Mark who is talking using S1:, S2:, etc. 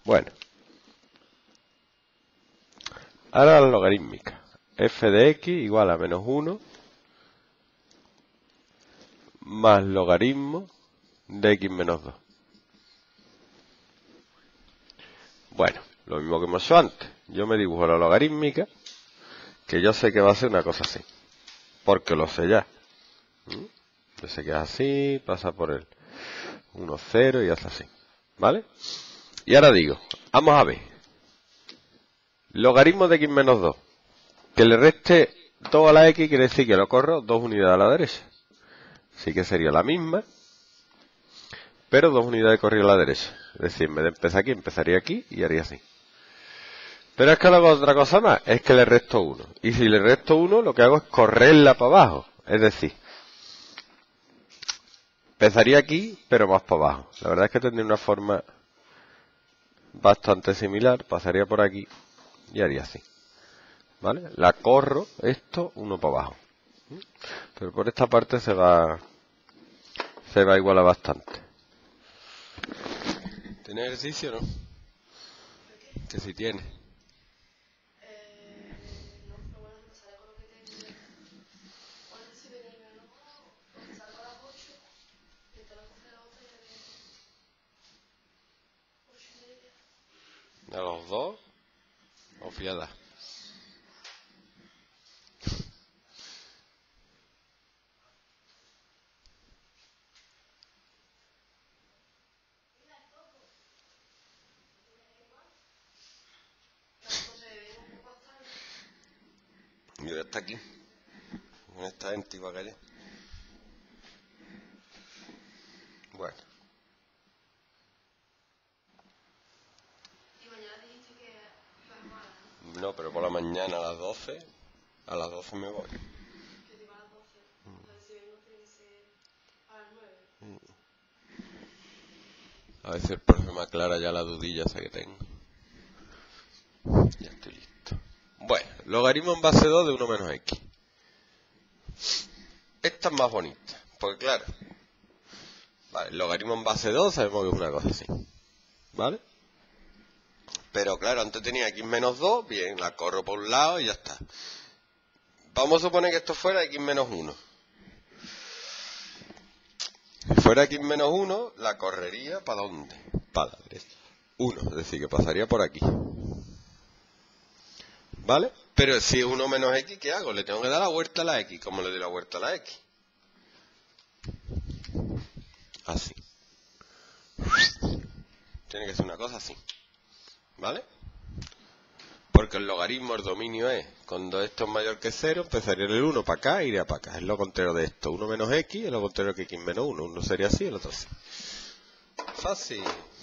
S1: Bueno. Ahora la logarítmica. F de x igual a menos 1 más logaritmo de x menos 2. Bueno, lo mismo que hemos hecho antes. Yo me dibujo la logarítmica, que yo sé que va a ser una cosa así. Porque lo sé ya. Yo sé que es así, pasa por el 1, 0 y hace así. ¿Vale? Y ahora digo, vamos a ver. Logaritmo de x menos 2. Que le reste 2 a la x quiere decir que lo corro 2 unidades a la derecha. Así que sería la misma, pero 2 unidades corridas a la derecha. Es decir, en vez de empezar aquí, empezaría aquí y haría así. Pero es que luego otra cosa más, es que le resto 1. Y si le resto 1, lo que hago es correrla para abajo. Es decir, empezaría aquí, pero más para abajo. La verdad es que tendría una forma bastante similar. Pasaría por aquí y haría así. ¿Vale? La corro, esto, 1 para abajo. Pero por esta parte se va a igualar bastante. ¿Tiene ejercicio o no? Que si tiene. ¿A los dos? ¿O fiada? Y ahora está aquí. En esta antigua calle. Bueno.
S2: Y mañana dijiste que vas mal, ¿no?
S1: No, pero por la mañana a las 12. A las 12 me voy.
S2: Que te va a las 12. Entonces, si vengo, tiene que ser a las 9.
S1: A ver si el profe me aclara ya la dudilla esa que tengo. Ya estoy listo. Bueno, logaritmo en base 2 de 1 menos x. Esta es más bonita. Porque claro. Vale, logaritmo en base 2 sabemos que es una cosa así. ¿Vale? Pero claro, antes tenía x menos 2. Bien, la corro por un lado y ya está. Vamos a suponer que esto fuera x menos 1. Si fuera x menos 1, la correría ¿para dónde? Para la derecha. 1, es decir, que pasaría por aquí. ¿Vale? Pero si es 1 menos x, ¿qué hago? Le tengo que dar la vuelta a la x. ¿Cómo le doy la vuelta a la x? Así. Tiene que ser una cosa así. ¿Vale? Porque el logaritmo, el dominio es, cuando esto es mayor que 0, empezaría el 1 para acá e iría para acá. Es lo contrario de esto. 1 menos x es lo contrario que x menos 1. Uno sería así y el otro así. Fácil.